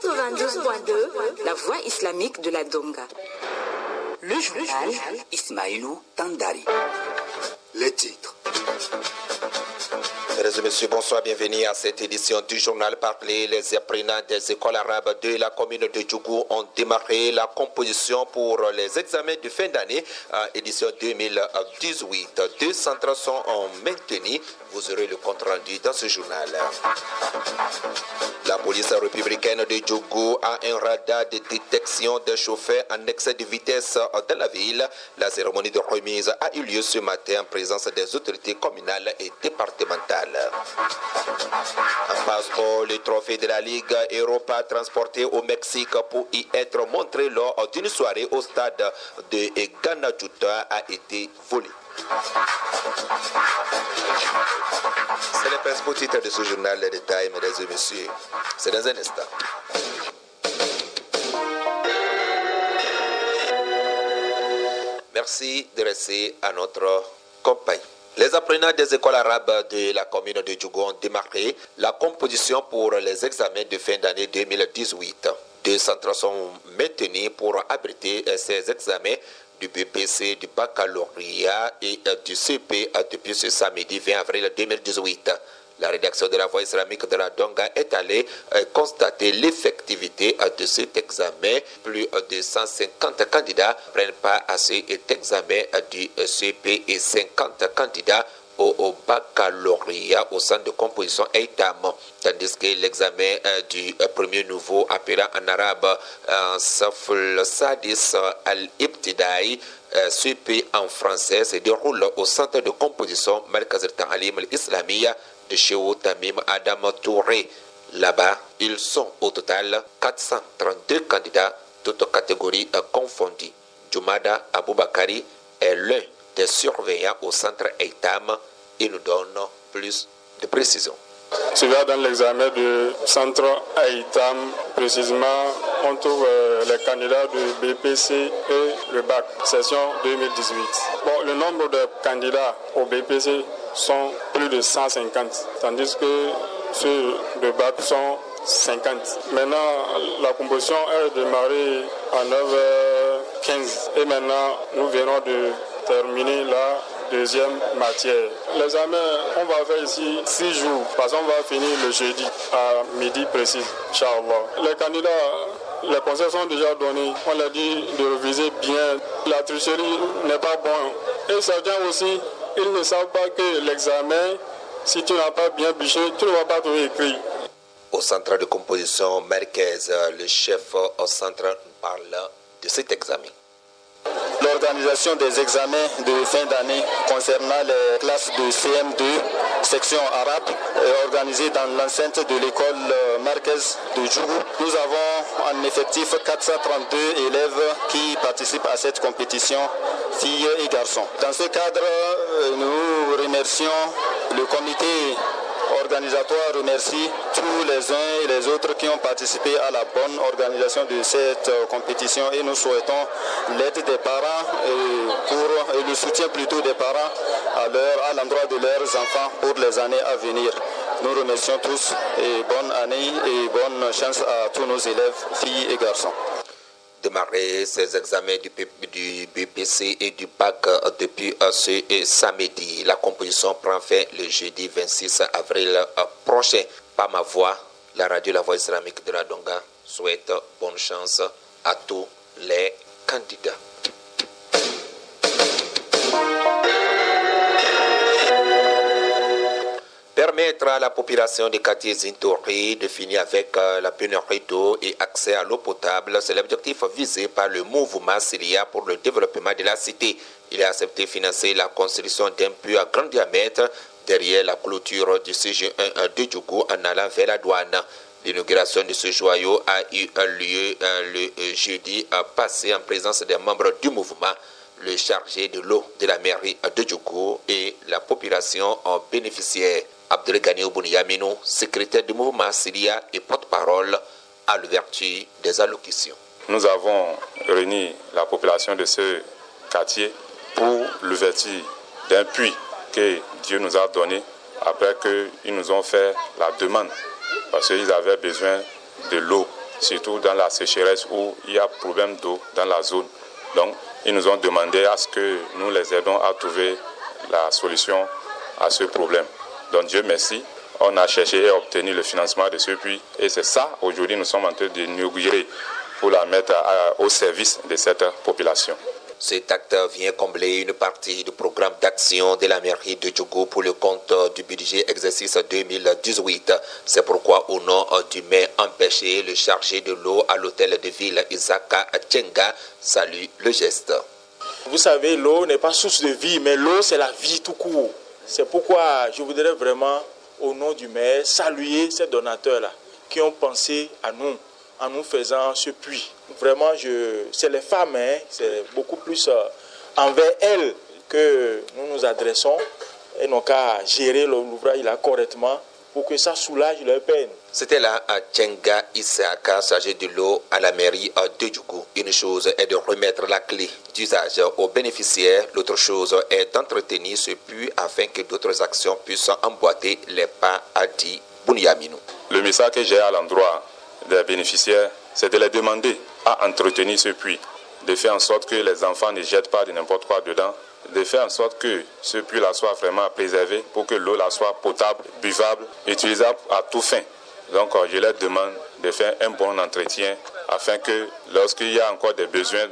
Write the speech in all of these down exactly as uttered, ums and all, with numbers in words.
quatre-vingt-douze point deux, la voix islamique de la Donga. Le journal Ismaïlou Tandari. Les titres. Mesdames et messieurs, bonsoir, bienvenue à cette édition du journal parlé. Les apprenants des écoles arabes de la commune de Djougou ont démarré la composition pour les examens de fin d'année, édition deux mille dix-huit. Deux centres sont maintenus. Vous aurez le compte rendu dans ce journal. La police républicaine de Djougou a un radar de détection des chauffeurs en excès de vitesse dans la ville. La cérémonie de remise a eu lieu ce matin en présence des autorités communales et départementales. En passeport, le trophée de la Ligue Europa transporté au Mexique pour y être montré lors d'une soirée au stade de Ganajuta a été volé. C'est le principal titre de ce journal, les détails, mesdames et messieurs. C'est dans un instant. Merci de rester à notre compagnie. Les apprenants des écoles arabes de la commune de Djougou ont démarré la composition pour les examens de fin d'année deux mille dix-huit. Deux centres sont maintenus pour abriter ces examens du B P C, du baccalauréat et du C P depuis ce samedi vingt avril deux mille dix-huit. La rédaction de la Voix islamique de la Donga est allée constater l'effectivité de cet examen. Plus de cent cinquante candidats prennent part à cet examen du C P et cinquante candidats au baccalauréat au centre de composition Eitam, tandis que l'examen du premier nouveau appelé en arabe Saful Sadis Al-Ibtidaï, C P en français, se déroule au centre de composition Markaz al-Ta'alim al-Islamiyya de Cheikh Tamim Adam Touré. Là-bas, ils sont au total quatre cent trente-deux candidats, toutes catégories confondues. Jumada Aboubakari est l'un des surveillants au centre Eitam et nous donne plus de précisions. Tu vas dans l'examen du centre Eitam, précisément, on trouve euh, les candidats du B P C et le bac, session deux mille dix-huit. Bon, le nombre de candidats au B P C sont plus de cent cinquante, tandis que ceux de bac sont cinquante. Maintenant, la composition est démarrée à neuf heures quinze et maintenant, nous venons de terminer la deuxième matière. L'examen, on va faire ici six jours, parce qu'on va finir le jeudi à midi précis, Inch'Allah. Les candidats, les conseils sont déjà donnés. On leur dit de réviser bien. La tricherie n'est pas bonne. Et certains aussi, ils ne savent pas que l'examen, si tu n'as pas bien bûché, tu ne vas pas trouver écrit. Au centre de composition Markaz, le chef au centre parle de cet examen. L'organisation des examens de fin d'année concernant les classes de C M deux, section arabe, est organisée dans l'enceinte de l'école Markaz de Djougou. Nous avons en effectif quatre cent trente-deux élèves qui participent à cette compétition, filles et garçons. Dans ce cadre, nous remercions le comité organisatoire, remercie tous les uns et les autres qui ont participé à la bonne organisation de cette compétition et nous souhaitons l'aide des parents et, pour, et le soutien plutôt des parents à, leur, à l'endroit de leurs enfants pour les années à venir. Nous remercions tous et bonne année et bonne chance à tous nos élèves, filles et garçons. Démarrer ces examens du, du B P C et du bac depuis ce samedi. La composition prend fin le jeudi vingt-six avril prochain. Par ma voix, la radio La Voix islamique de la Donga souhaite bonne chance à tous les candidats. Permettre à la population de quartier Zintori de finir avec la pénurie d'eau et accès à l'eau potable, c'est l'objectif visé par le mouvement Syria pour le développement de la cité. Il a accepté de financer la construction d'un puits à grand diamètre derrière la clôture du C G un de Djougou en allant vers la douane. L'inauguration de ce joyau a eu lieu le jeudi passé en présence des membres du mouvement. Le chargé de l'eau de la mairie de Djougou et la population en bénéficiaire. Abdelghani Obouniamino, secrétaire du mouvement Syria et porte-parole à l'ouverture des allocutions. Nous avons réuni la population de ce quartier pour l'ouverture d'un puits que Dieu nous a donné après qu'ils nous ont fait la demande parce qu'ils avaient besoin de l'eau surtout dans la sécheresse où il y a problème d'eau dans la zone. Donc, ils nous ont demandé à ce que nous les aidons à trouver la solution à ce problème. Donc, Dieu merci, on a cherché et obtenu le financement de ce puits. Et c'est ça, aujourd'hui, nous sommes en train d'inaugurer pour la mettre à, au service de cette population. Cet acte vient combler une partie du programme d'action de la mairie de Djougou pour le compte du budget exercice deux mille dix-huit. C'est pourquoi, au nom du maire empêché, le chargé de l'eau à l'hôtel de ville, Isaka Tchenga, salue le geste. Vous savez, l'eau n'est pas source de vie, mais l'eau, c'est la vie tout court. C'est pourquoi je voudrais vraiment, au nom du maire, saluer ces donateurs-là qui ont pensé à nous, en nous faisant ce puits. Vraiment, c'est les femmes, hein, c'est beaucoup plus euh, envers elles que nous nous adressons et n'ont qu'à gérer l'ouvrage là correctement pour que ça soulage leur peine. C'était là à Tchenga Isaka, chargé de l'eau à la mairie de Djougou. Une chose est de remettre la clé d'usage aux bénéficiaires, l'autre chose est d'entretenir ce puits afin que d'autres actions puissent emboîter les pas, a dit Bouniaminou. Le message que j'ai à l'endroit des bénéficiaires, c'est de les demander à entretenir ce puits, de faire en sorte que les enfants ne jettent pas de n'importe quoi dedans, de faire en sorte que ce puits-là soit vraiment préservé pour que l'eau soit potable, buvable, utilisable à tout fin. Donc je leur demande de faire un bon entretien afin que lorsqu'il y a encore des besoins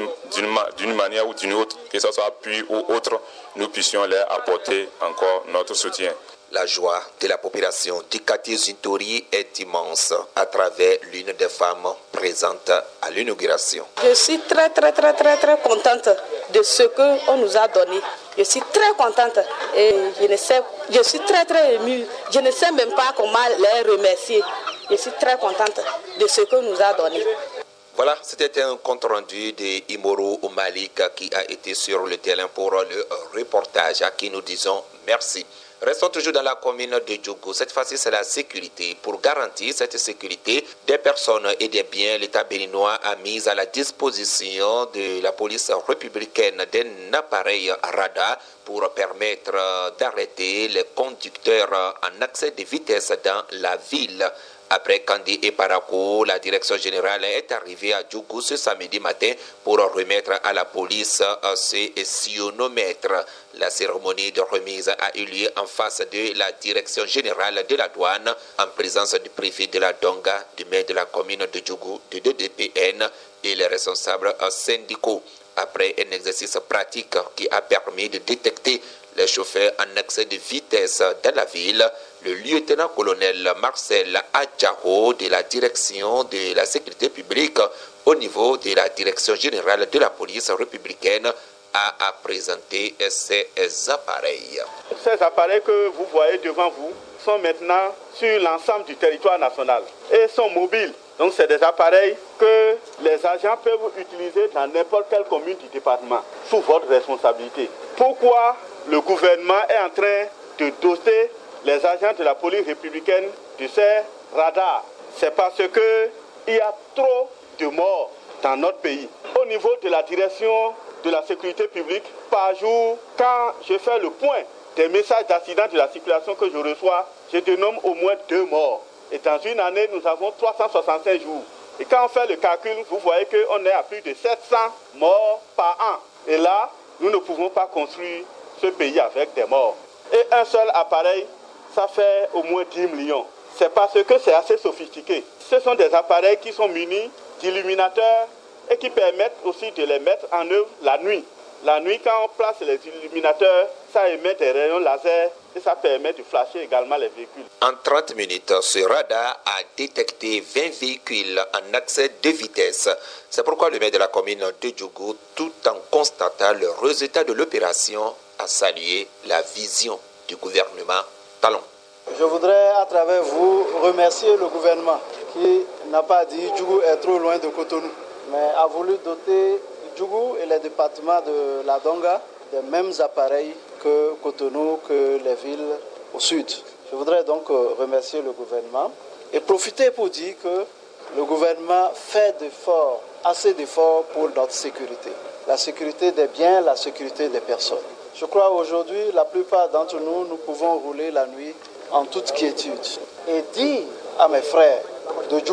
d'une manière ou d'une autre, que ce soit puits ou autre, nous puissions leur apporter encore notre soutien. La joie de la population d'Ikati Zintori est immense à travers l'une des femmes présentes à l'inauguration. Je suis très très très très très contente de ce qu'on nous a donné. Je suis très contente et je, ne sais, je suis très très émue. Je ne sais même pas comment les remercier. Je suis très contente de ce qu'on nous a donné. Voilà, c'était un compte rendu de Imoro Malik qui a été sur le terrain pour le reportage à qui nous disons merci. Restons toujours dans la commune de Djougou. Cette fois-ci, c'est la sécurité. Pour garantir cette sécurité des personnes et des biens, l'État béninois a mis à la disposition de la police républicaine d'un appareil radar pour permettre d'arrêter les conducteurs en accès de vitesse dans la ville. Après Kandi et Parako, la direction générale est arrivée à Djougou ce samedi matin pour remettre à la police ses sionomètres. La cérémonie de remise a eu lieu en face de la direction générale de la douane, en présence du préfet de la Donga, du maire de la commune de Djougou, du D D P N et les responsables syndicaux. Après un exercice pratique qui a permis de détecter les chauffeurs en accès de vitesse dans la ville, le lieutenant-colonel Marcel Adjaho de la direction de la sécurité publique au niveau de la direction générale de la police républicaine a présenté ces appareils. Ces appareils que vous voyez devant vous sont maintenant sur l'ensemble du territoire national et sont mobiles. Donc c'est des appareils que les agents peuvent utiliser dans n'importe quelle commune du département, sous votre responsabilité. Pourquoi le gouvernement est en train de doter les agents de la police républicaine de ces radars? C'est parce qu'il y a trop de morts dans notre pays. Au niveau de la direction de la sécurité publique, par jour, quand je fais le point des messages d'accident de la circulation que je reçois, je dénomme au moins deux morts. Et dans une année, nous avons trois cent soixante-cinq jours. Et quand on fait le calcul, vous voyez qu'on est à plus de sept cents morts par an. Et là, nous ne pouvons pas construire ce pays avec des morts. Et un seul appareil, ça fait au moins dix millions. C'est parce que c'est assez sophistiqué. Ce sont des appareils qui sont munis d'illuminateurs et qui permettent aussi de les mettre en œuvre la nuit. La nuit, quand on place les illuminateurs, ça émet des rayons laser et ça permet de flasher également les véhicules. En trente minutes, ce radar a détecté vingt véhicules en accès de vitesse. C'est pourquoi le maire de la commune de Djougou, tout en constatant le résultat de l'opération, a salué la vision du gouvernement Talon. Je voudrais à travers vous remercier le gouvernement qui n'a pas dit Djougou est trop loin de Cotonou, mais a voulu doter Djougou et les départements de la Donga des mêmes appareils que Cotonou, que les villes au sud. Je voudrais donc remercier le gouvernement et profiter pour dire que le gouvernement fait d'efforts, assez d'efforts pour notre sécurité. La sécurité des biens, la sécurité des personnes. Je crois aujourd'hui, la plupart d'entre nous, nous pouvons rouler la nuit en toute quiétude. Et dire à mes frères de Djougou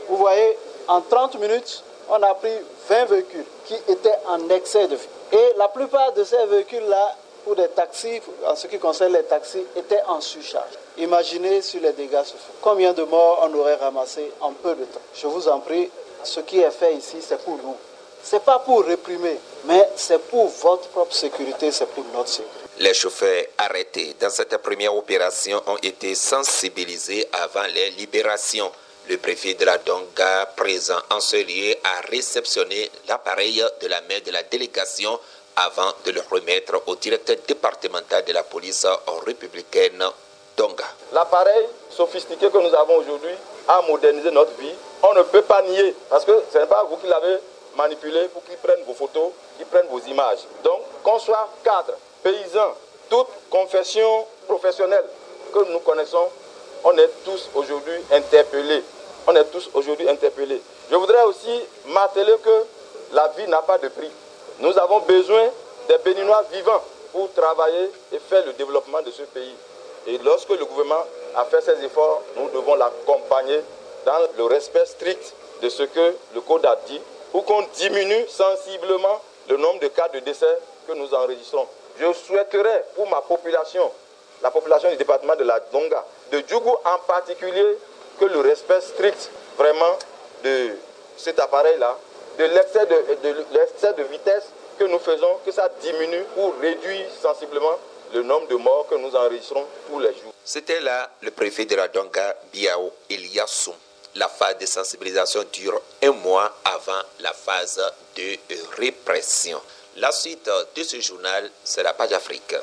Vous voyez, en trente minutes, on a pris vingt véhicules qui étaient en excès de vie. Et la plupart de ces véhicules-là, pour des taxis, en ce qui concerne les taxis, étaient en surcharge. Imaginez sur les dégâts se font. Combien de morts on aurait ramassé en peu de temps. Je vous en prie, ce qui est fait ici, c'est pour nous. Ce n'est pas pour réprimer, mais c'est pour votre propre sécurité, c'est pour notre sécurité. Les chauffeurs arrêtés dans cette première opération ont été sensibilisés avant les libérations. Le préfet de la Donga, présent en ce lieu, a réceptionné l'appareil de la main de la délégation avant de le remettre au directeur départemental de la police républicaine Donga. L'appareil sophistiqué que nous avons aujourd'hui a modernisé notre vie. On ne peut pas nier, parce que ce n'est pas vous qui l'avez manipulé pour qu'ils prennent vos photos, qu'ils prennent vos images. Donc, qu'on soit cadre, paysan, toute confession professionnelle que nous connaissons, on est tous aujourd'hui interpellés. On est tous aujourd'hui interpellés. Je voudrais aussi marteler que la vie n'a pas de prix. Nous avons besoin des Béninois vivants pour travailler et faire le développement de ce pays. Et lorsque le gouvernement a fait ses efforts, nous devons l'accompagner dans le respect strict de ce que le Code a dit, pour qu'on diminue sensiblement le nombre de cas de décès que nous enregistrons. Je souhaiterais pour ma population, la population du département de la Donga, de Djougou en particulier, que le respect strict vraiment de cet appareil-là, de l'excès de, de, l'excès de vitesse que nous faisons, que ça diminue pour réduire sensiblement le nombre de morts que nous enregistrons tous les jours. C'était là le préfet de la Donga, Biao Eliassoum. La phase de sensibilisation dure un mois avant la phase de répression. La suite de ce journal, c'est la page Afrique.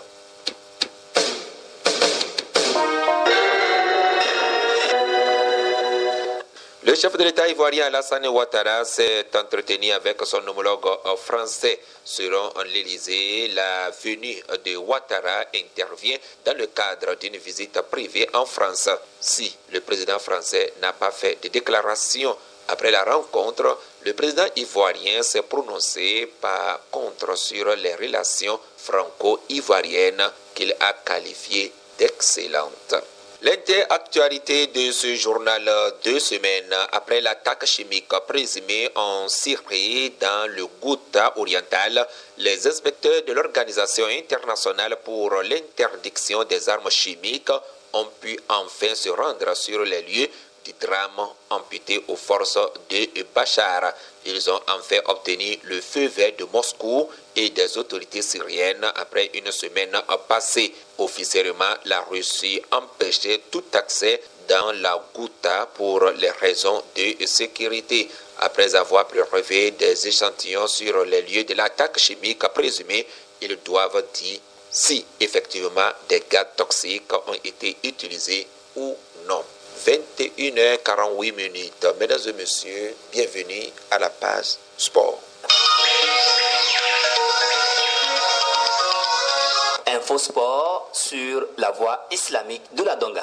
Le chef de l'État ivoirien Alassane Ouattara s'est entretenu avec son homologue français. Selon l'Élysée, la venue de Ouattara intervient dans le cadre d'une visite privée en France. Si le président français n'a pas fait de déclaration après la rencontre, le président ivoirien s'est prononcé par contre sur les relations franco-ivoiriennes qu'il a qualifiées d'excellentes. L'interactualité de ce journal, deux semaines après l'attaque chimique présumée en Syrie dans le Ghouta oriental, les inspecteurs de l'Organisation internationale pour l'interdiction des armes chimiques ont pu enfin se rendre sur les lieux du drame amputé aux forces de Bachar. Ils ont enfin obtenu le feu vert de Moscou et des autorités syriennes après une semaine passée. Officiellement, la Russie empêchait tout accès dans la Ghouta pour les raisons de sécurité. Après avoir prélevé des échantillons sur les lieux de l'attaque chimique présumée, ils doivent dire si effectivement des gaz toxiques ont été utilisés ou non. vingt et une heures quarante-huit minutes. Mesdames et messieurs, bienvenue à la page sport. Info Sport sur la voie islamique de la Donga.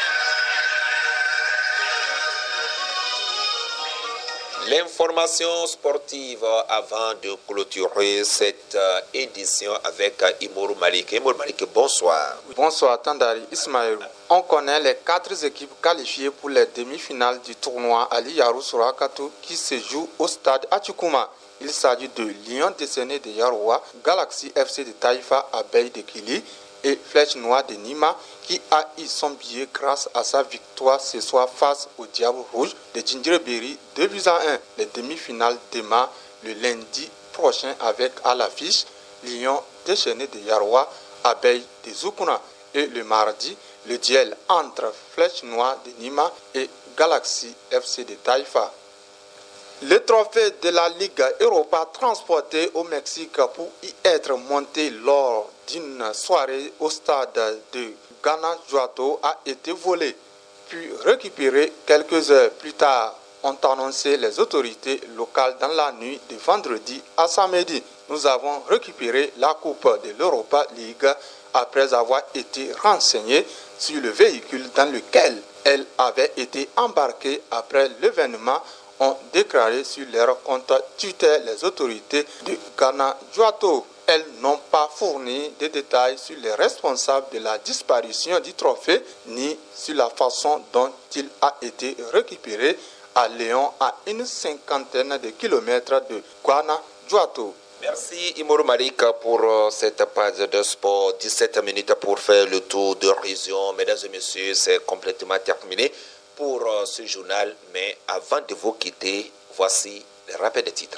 L'information sportive avant de clôturer cette édition avec Imourou Malik. Imourou Malik, bonsoir. Bonsoir Tandari Ismaël. On connaît les quatre équipes qualifiées pour les demi-finales du tournoi Ali Yarou Sorakato qui se joue au stade Atchoukouma. Il s'agit de Lion décerné de Yaroua, Galaxy F C de Taïfa Abeille de Kili et Flèche Noire de Nima qui a eu son billet grâce à sa victoire ce soir face au Diable Rouge de Djindjibiri deux buts à un. Les demi-finales démarrent le lundi prochain avec à l'affiche Lion déchaîné de Yaroua, Abeille de Zoukouna et le mardi le duel entre Flèche Noire de Nima et Galaxy F C de Taïfa. Le trophée de la Ligue Europa transporté au Mexique pour y être monté lors d'une soirée au stade de Guanajuato a été volé, puis récupéré quelques heures plus tard, ont annoncé les autorités locales dans la nuit de vendredi à samedi. Nous avons récupéré la Coupe de l'Europa League après avoir été renseignés sur le véhicule dans lequel elle avait été embarquée après l'événement, ont déclaré sur leur compte Twitter les autorités de Guanajuato. Elles n'ont pas fourni de détails sur les responsables de la disparition du trophée ni sur la façon dont il a été récupéré, à Léon, à une cinquantaine de kilomètres de Guanajuato. Merci Imoru Malik pour cette page de sport. dix-sept minutes pour faire le tour de région. Mesdames et messieurs, c'est complètement terminé pour ce journal. Mais avant de vous quitter, voici les rappels des titres.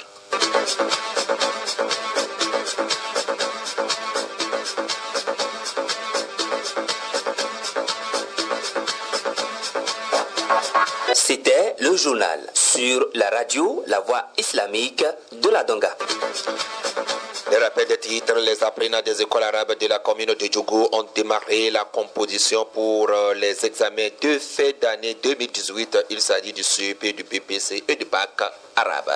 C'était le journal sur la radio La Voix islamique de la Donga. Les rappels des titres, les apprenants des écoles arabes de la commune de Djougou ont démarré la composition pour les examens de fin d'année deux mille dix-huit. Il s'agit du C E P, du B P C et du bac arabe.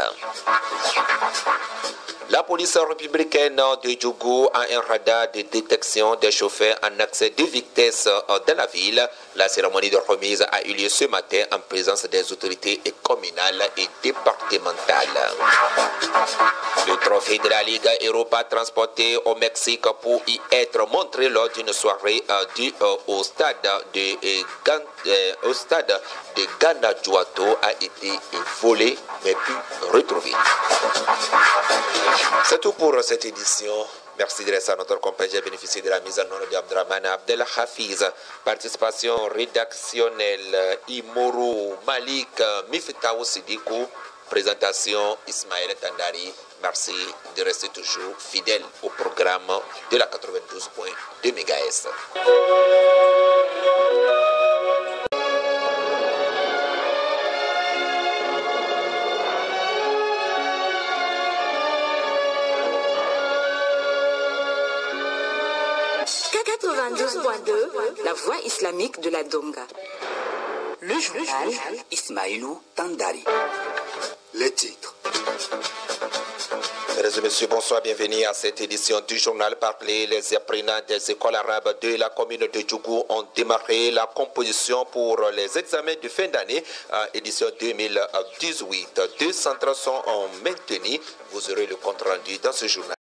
La police républicaine de Djougou a un radar de détection des chauffeurs en accès de vitesse dans la ville. La cérémonie de remise a eu lieu ce matin en présence des autorités communales et départementales. Le trophée de la Ligue Europa transporté au Mexique pour y être montré lors d'une soirée euh, du, euh, au stade de euh, Gan, euh, au stade de Guanajuato a été volé mais puis retrouvé. C'est tout pour cette édition. Merci de rester à notre compagnie. J'ai bénéficié de la mise en œuvre d'Abdraman Abdel Hafiz. Participation rédactionnelle Imoru Malik, Miftaou Sidikou. Présentation Ismaël Tandari. Merci de rester toujours fidèle au programme de la quatre-vingt-douze point deux mégahertz. quatre-vingt-douze point deux, la voix islamique de la Donga. Le journal Ismaïlou Tandari. Les titres. Mesdames et messieurs, bonsoir, bienvenue à cette édition du journal parlé. Les apprenants des écoles arabes de la commune de Djougou ont démarré la composition pour les examens de fin d'année, édition deux mille dix-huit. Deux centres sont maintenus. Vous aurez le compte rendu dans ce journal.